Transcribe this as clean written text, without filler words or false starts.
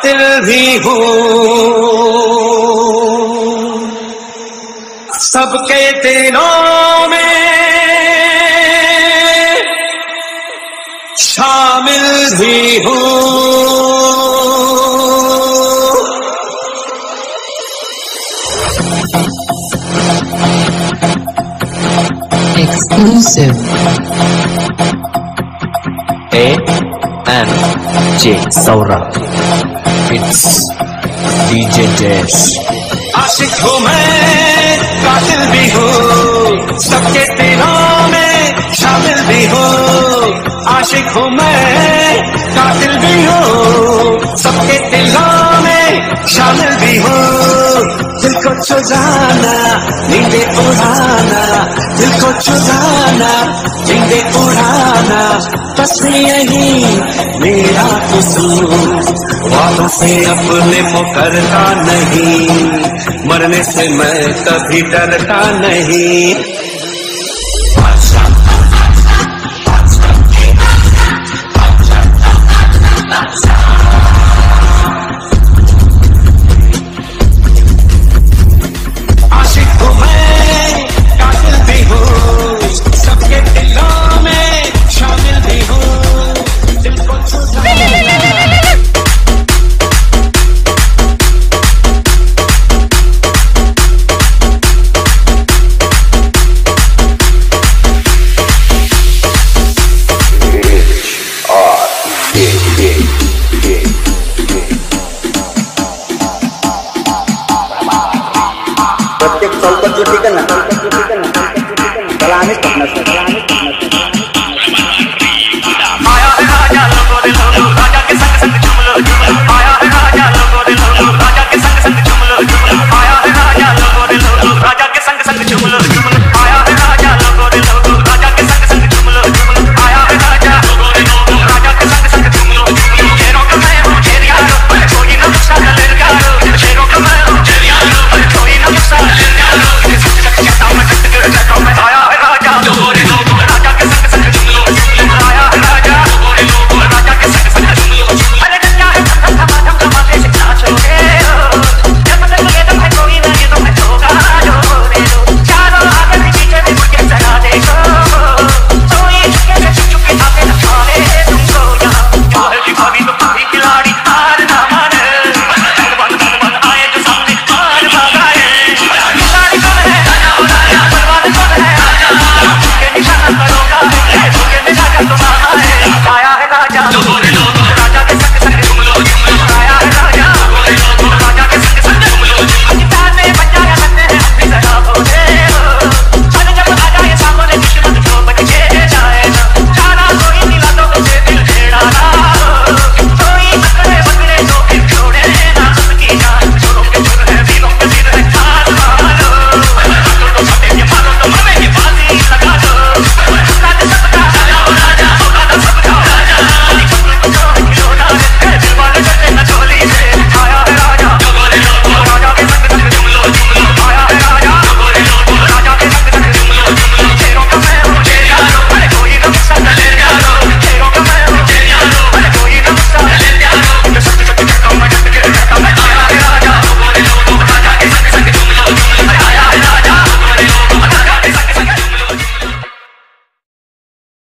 कातिल भी हूँ, सबके दिलों में शामिल भी हूँ। Exclusive. AMJ Saura. It's DJ Dash. आशिक हूँ मैं, कातिल भी हूँ, सबके दिलों में शामिल भी हूँ। आशिक हूँ मैं, कातिल भी हूँ, सबके दिलों में शामिल भी हूँ। दिल को चुराना, नींदें उड़ाना, दिल को चुराना, नींदें उड़ाना, बस यही मेरा कसूर। वादों से अपने मुकरता नहीं, मरने से मैं कभी डरता नहीं।